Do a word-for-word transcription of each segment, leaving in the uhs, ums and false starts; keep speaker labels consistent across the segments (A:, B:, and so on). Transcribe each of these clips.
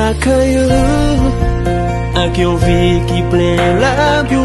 A: la caillou, avec une vie qui plein la vie.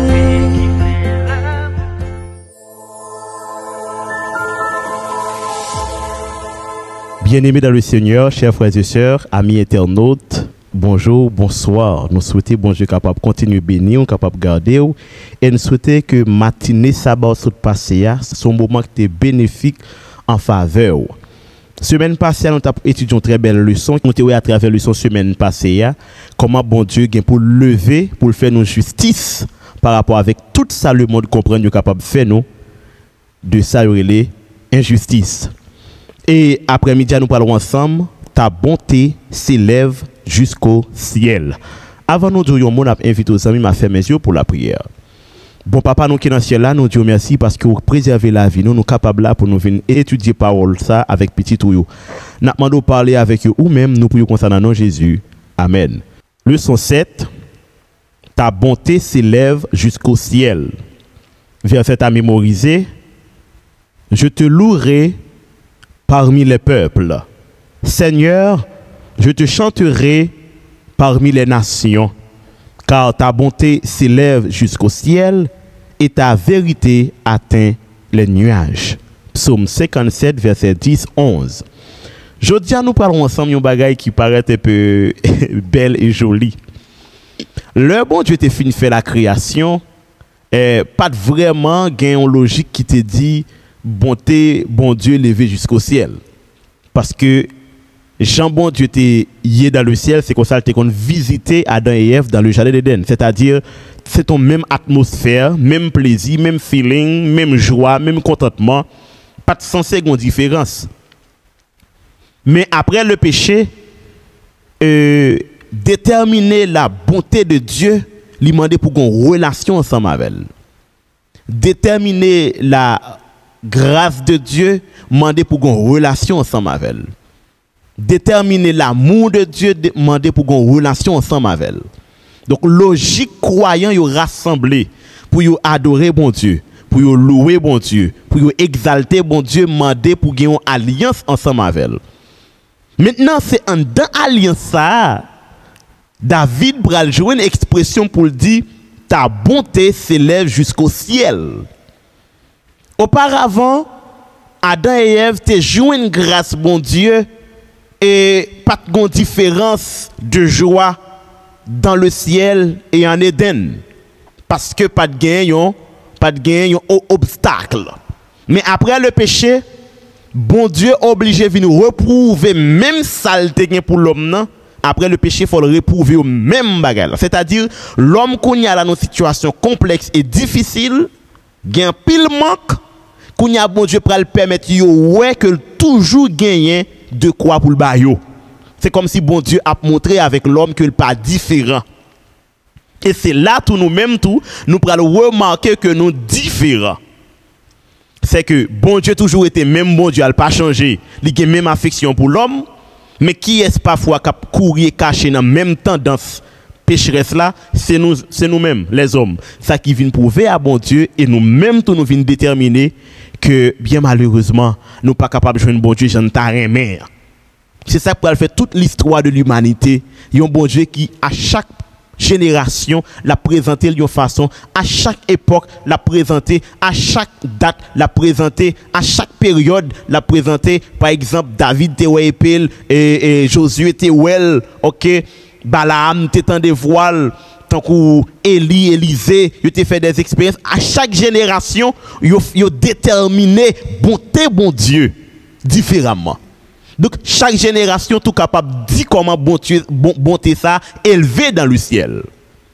B: Bien-aimés dans le Seigneur, chers frères et sœurs, amis internautes, bonjour, bonsoir. Nous souhaitons bon Dieu capable de continuer à bénir, capable de garder, et nous souhaitons que matinée sabbat saute passé, son moment qui est bénéfique en faveur. Semaine passée, nous avons étudié une très belle leçon. Nous avons à travers la leçon semaine passée, comment bon Dieu vient pour lever, pour faire nos justice par rapport avec tout ça le monde comprend, nous capable de faire nous de ça les injustice. Et après-midi, nous parlerons ensemble, ta bonté s'élève jusqu'au ciel. Avant nous dire, on a invité aux amis à faire mes yeux pour la prière. Bon papa, nous qui dans le ciel là, nous disons merci parce que vous préservez la vie. Nous nous capables là pour nous venir étudier parole ça avec petit tuyau. Nous demandons de parler avec eux ou même nous prions concernant nom Jésus. Amen. Leçon sept. Ta bonté s'élève jusqu'au ciel. Verset à mémoriser. Je te louerai parmi les peuples. Seigneur, je te chanterai parmi les nations, car ta bonté s'élève jusqu'au ciel et ta vérité atteint les nuages. Psaume cinquante-sept, verset dix à onze. Aujourd'hui, nous parlons ensemble d'un bagage qui paraît un peu belle et jolie. Le bon Dieu t'a fini de faire la création, et pas vraiment gain logique qui te dit bonté, bon Dieu levé jusqu'au ciel. Parce que Jean bon Dieu était y dans le ciel, c'est comme ça qu'il a visité Adam et Ève dans le jardin d'Éden. C'est-à-dire, c'est ton même atmosphère, même plaisir, même feeling, même joie, même contentement. Pas de sens de différence. Mais après le péché, euh, déterminer la bonté de Dieu, lui demander pour une relation ensemble avec elle. Déterminer la grâce de Dieu, demander pour une relation ensemble avec elle. Déterminer l'amour de Dieu, demander pour une relation ensemble avec elle. Donc, logique croyant, ils rassemblés pour y adorer bon Dieu, pour y louer bon Dieu, pour y exalter bon Dieu, demander pour une alliance ensemble avec elle. Maintenant, c'est en dans alliance ça, David pral jouer une expression pour dire ta bonté s'élève jusqu'au ciel. Auparavant, Adam et Ève te joué une grâce, bon Dieu, et pas de différence de joie dans le ciel et en Éden. Parce que pas de gain, pas de gain, obstacle. Mais après le péché, bon Dieu obligé de nous reprouver même saleté pour l'homme. Après le péché, il faut le reprouver au même bagage. C'est-à-dire, l'homme qui a dans une situation complexe et difficile, gain pile manque, qu'on a bon Dieu pour le permettre yo ouais que toujours gagner de quoi pour le bayo. C'est comme si bon Dieu a montré avec l'homme que le pas différent. Et c'est là tout nous même tout nous prenons remarquer que nous différents. C'est que bon Dieu toujours été même bon Dieu, il pas changé. Il a même affection pour l'homme, mais qui est parfois cap courir caché dans même tendance pécheresse là, c'est nous c'est nous-mêmes les hommes. Ça qui vient prouver à bon Dieu et nous-mêmes tout nous vient déterminer que bien malheureusement nous pas capables de jouer un bon Dieu j'en t'arrête mère. C'est ça pour faire toute l'histoire de l'humanité, un bon Dieu qui à chaque génération l'a présenté d'une façon, à chaque époque l'a présenté, à chaque date l'a présenté, à chaque période l'a présenté. Par exemple, David te ouais épile et, et Josué te well, OK, Balaam te tend des voiles, tant que Élie, Élisée, ils te fait des expériences. À chaque génération, ils ont déterminé bonté bon Dieu différemment. Donc chaque génération tout capable de dire comment bonté, bon, bonté ça élevé dans le ciel.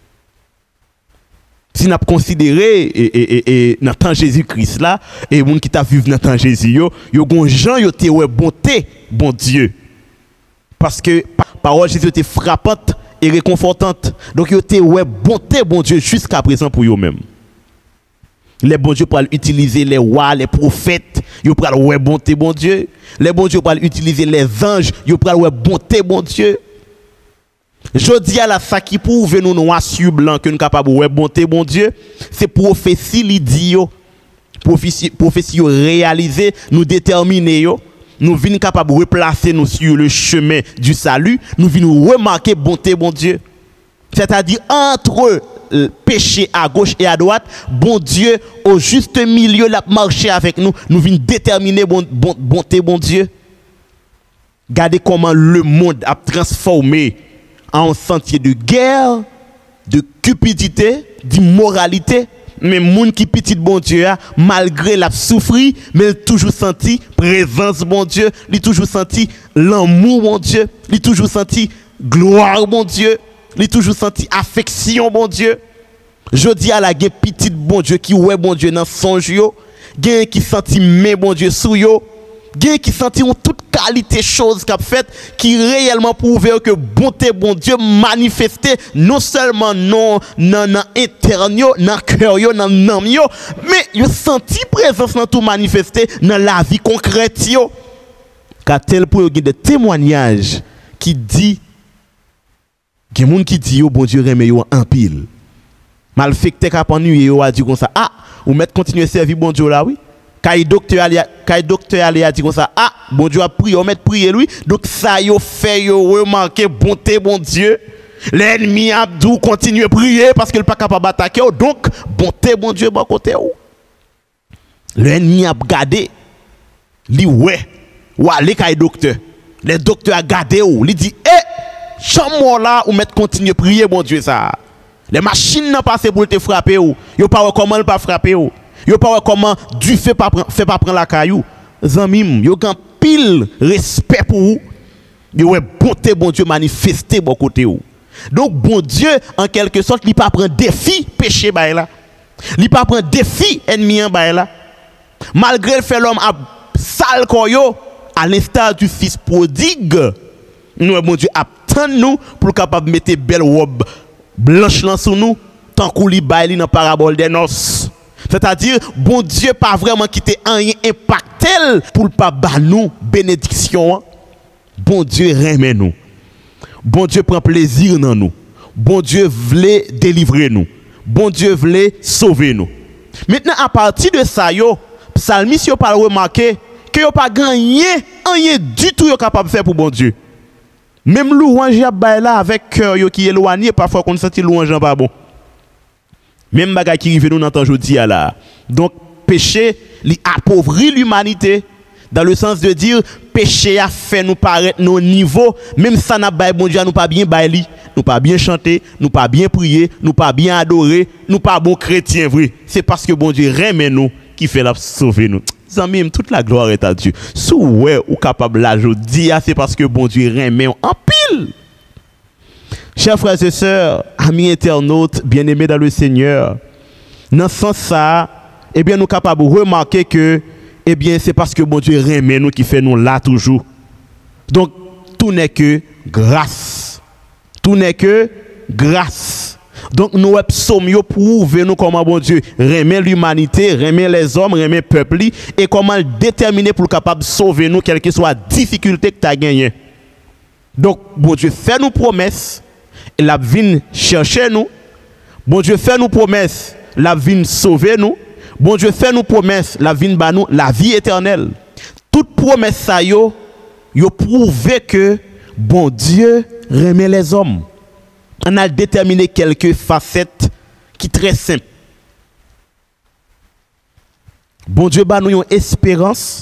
B: Si nous considéré et et et dans temps Jésus-Christ là et monde qui t'a vécu dans temps Jésus yo, yo gon gens yo te ouais bonté bon Dieu. Parce que parole Jésus était frappante et réconfortante. Donc yo te ouais bonté bon Dieu jusqu'à présent pour eux même. Les bons dieux pour utiliser les rois, les prophètes, ils pour ouais bonté bon Dieu. Les bons dieux pour utiliser les anges, ils pour ouais bonté bon Dieu. Je dis à la ça qui prouve nous noir sur blanc que nous capable ouais bonté bon Dieu, c'est prophétie l'idio. Prophétie prophétie réalisée, nous déterminer yo. nous venons capables de replacer nous sur le chemin du salut, nous venons remarquer bonté, bon Dieu. C'est-à-dire entre euh, péché à gauche et à droite, bon Dieu, au juste milieu, l'a marché avec nous, nous venons déterminer bon, bon, bonté, bon Dieu. Regardez comment le monde a transformé en sentier de guerre, de cupidité, d'immoralité. Mais moun qui petit bon Dieu a, malgré la souffri, mais il toujours senti présence bon Dieu, il toujours senti l'amour bon Dieu, il toujours senti gloire bon Dieu, il toujours senti affection bon Dieu. Je dis à la gen petit bon Dieu qui ouais bon Dieu dans songe yo, gen qui senti mais bon Dieu sou yo, gen qui senti toute qualité chose qu'a fait qui réellement prouve que bonté bon Dieu manifesté non seulement non non non interne yo, dans cœur yo, dans nam yo, mais yo senti présence dans tout manifesté dans la vie concrète yo. Car tel pour yo gen des témoignages qui dit gen moun qui dit yo bon Dieu remet yo en pile. Mal fait que t'es nuit yo a dit comme ça ah ou mettre continuer servir bon Dieu là oui. Quand docteur ali quand docteur ali a dit comme ça ah bon Dieu a prié on met prier lui donc ça yo fait yo remarquer bonté bon Dieu l'ennemi a dû continuer à prier parce qu'il pas capable d'attaquer donc bonté bon Dieu bon côté ou l'ennemi a regardé li ouais ou aller quand docteur les docteurs a regardé ou li dit eh chambre là ou mettre continuer à prier bon Dieu ça les machines n'ont pas passé pour te frapper ou yo pas comment pas frapper ou yo pas comment du fait pas fait pas prendre la caillou zanmim yo gan pile respect pour vous yo ouais bonté bon Dieu manifester bon côté ou donc bon Dieu en quelque sorte il pas prendre défi péché ba là il pas prendre défi ennemi en ba là malgré le fait l'homme a sale koyo à l'instar du fils prodigue nous bon Dieu attend nous pour capable mettre belle robe blanche là sur nous tant qu'on li bail dans parabole des noces. C'est-à-dire, bon Dieu pas vraiment quitté rien impacté pour pas ba nous bénédiction. Bon Dieu remet nous. Bon Dieu prend plaisir dans nous. Bon Dieu voulait délivrer nous. Bon Dieu voulait sauver nous. Maintenant à partir de ça yo, psalmiste yo pas remarquer que yo pas gagné rien du tout yo capable faire pour bon Dieu. Même louange y a bail là avec cœur yo qui éloigné parfois qu'on senti louange pas bon. Même bagay qui rive nous dans aujourd'hui là. Donc péché li appauvrit l'humanité dans le sens de dire péché a fait nous paraître nos niveaux même ça n'a pas bon Dieu nous pas bien baili, nous pas bien chanter, nous pas bien prier, nous pas bien adorer, nous pas bon chrétien vrai. C'est parce que bon Dieu remet nous qui fait la sauver nous. Zamim toute la gloire est à Dieu. Sou ouais ou capable la jodi c'est parce que bon Dieu remet en pile. Chers frères et sœurs, amis internautes, bien-aimés dans le Seigneur, dans ce sens ça, eh bien nous sommes capables de remarquer que eh bien c'est parce que bon Dieu remet nous qui fait nous là toujours. Donc tout n'est que grâce. Tout n'est que grâce. Donc nous psaumes yo prouve nous comment bon Dieu remet l'humanité, remet les hommes, remet le peuple et comment le déterminer pour capable sauver nous quelle que soit la difficulté que tu as gagné. Donc bon Dieu fait nous promesses. La vient chercher nous. Bon Dieu fait nous promesses, la vient sauver nous. Bon Dieu fait nous promesses, la vient ba nous la vie éternelle. Toute promesse ça yo, yo prouve que bon Dieu remet les hommes. On a déterminé quelques facettes qui très simples. Bon Dieu ba nous une espérance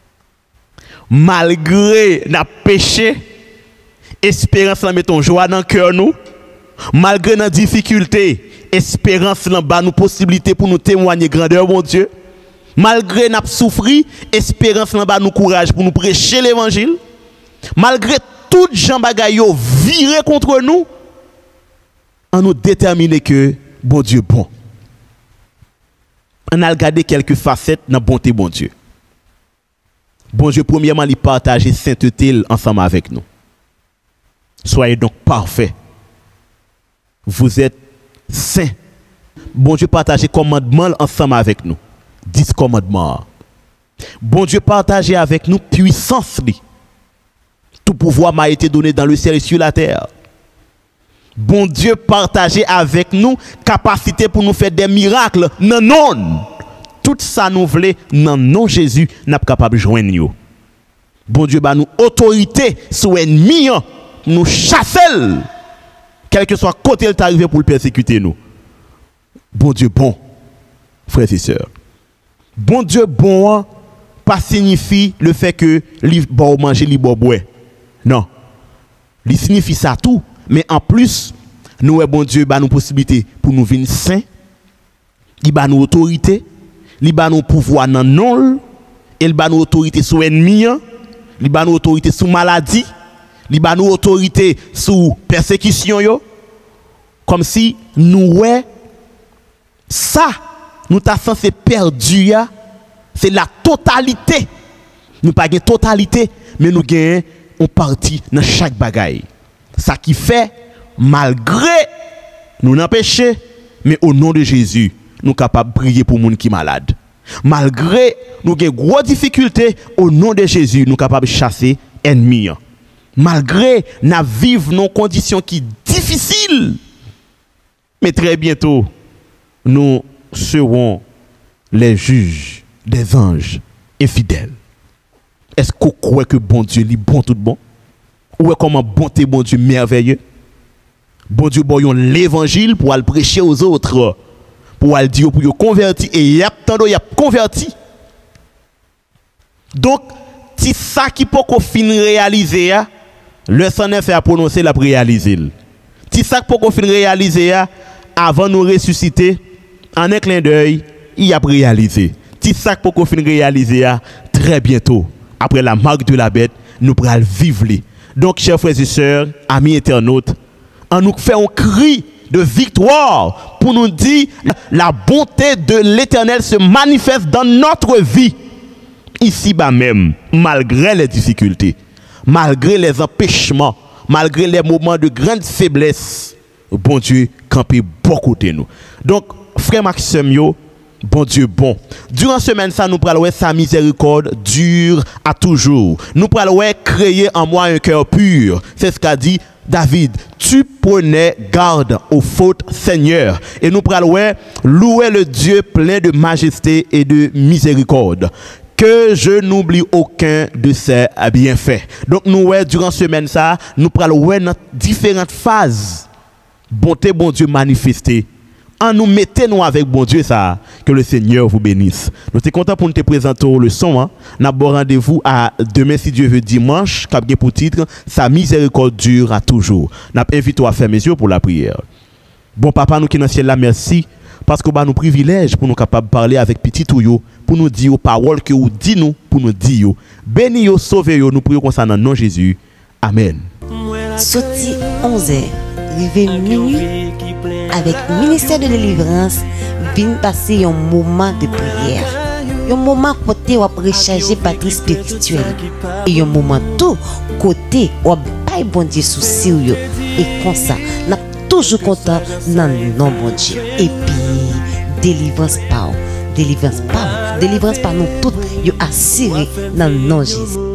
B: malgré na péché. Espérance la mettons joie dans cœur nous malgré nos difficultés espérance la ba nous possibilité pour nous témoigner grandeur mon Dieu malgré n'a souffri espérance la ba nous courage pour nous prêcher l'évangile malgré tout gens bagay yo viré contre nous on nous déterminer que bon Dieu bon on a regardé quelques facettes dans bonté bon Dieu bon Dieu premièrement il partager sainteté ensemble avec nous. Soyez donc parfaits. Vous êtes saints. Bon Dieu partagez commandement ensemble avec nous. Dix commandements. Bon Dieu partagez avec nous puissance. Tout pouvoir m'a été donné dans le ciel et sur la terre. Bon Dieu partagez avec nous capacité pour nous faire des miracles. Non, non. Tout ça nous voulait, non, non, Jésus n'a pas capable de joindre nous. Bon Dieu ba nous autorité sur ennemi nous chasser quel que soit côté il est arrivé pour le persécuter nous. Bon Dieu bon, frères et sœurs. Bon Dieu bon pas signifie le fait que li bon manger li bon boire. Non. Il signifie ça tout, mais en plus nous bon Dieu ba nous possibilité pour nous venir saints. Il ba nous autorité, il ba nous pouvoir dans non, il ba nous autorité sur ennemi, il ba nous autorité sur maladie, il ba nous autorité sur persécution yo. Comme si nous ouais ça nous t'a censé perdu c'est la totalité. Nous pas gain totalité mais nous gain on partie dans chaque bagaille. Ça qui fait malgré nous n'empêcher mais au nom de Jésus nous capables de prier pour monde qui malade. Malgré nous gain gros difficultés au nom de Jésus nous capables de chasser ennemis. Malgré nous vivre dans conditions qui difficiles mais très bientôt nous serons les juges des anges infidèles. Est-ce qu'on croit que bon Dieu est bon tout bon? Ou est comment bonté bon Dieu merveilleux? Bon Dieu bon l'évangile pour aller prêcher aux autres, pour aller dire pour y convertir et y a tant y a converti. Donc si ça qui peut qu'on fin réaliser le Saint fait à prononcer la réaliser. Si ça pour qu'on fin réaliser avant nous ressusciter en un clin d'œil, il a réalisé. Si ça pour qu'on fin réaliser très bientôt après la marque de la bête, nous pourrons vivre. Donc chers frères et sœurs, amis internautes, en nous fait un cri de victoire pour nous dire la bonté de l'Éternel se manifeste dans notre vie ici-bas même, malgré les difficultés, malgré les empêchements, malgré les moments de grande faiblesse. Bon Dieu camper beaucoup de nous. Donc frère Maxime yo, bon Dieu bon. Durant semaine ça nous prenons sa miséricorde dure à toujours. Nous prenons créer en moi un cœur pur. C'est ce qu'a dit David. Tu prenais garde aux fautes, Seigneur. Et nous prenons louer le Dieu plein de majesté et de miséricorde. Que je n'oublie aucun de ses bienfaits. Donc nous durant semaine ça, nous prenons dans différentes phases. Bonté bon Dieu manifesté. En nous mettez-nous avec bon Dieu ça, que le Seigneur vous bénisse. Nous sommes contents pour nous te présenter le son. Hein. Nous avons rendez-vous à demain si Dieu veut dimanche, cap pour titre, sa miséricorde dure à toujours. Nous invitons à faire mes yeux pour la prière. Bon papa, nous qui dans le ciel là, merci parce que bah nous privilège pour nous capables de parler avec petit touyo, pour nous dire aux paroles que vous dites nous, pour nous dire béni yo, sauvez yo, nous prions concernant nom Jésus. Amen.
C: Sorti onze heures. Arrivé minuit avec ministère de délivrance vient passer un moment de prière, un moment côté où recharger batterie spirituelle et un moment tout côté où bail bon Dieu sous sérieux et comme ça n'a toujours content dans le nom bon Dieu et puis délivrance par délivrance par délivrance par nous toutes yo assuré dans le nom Jésus.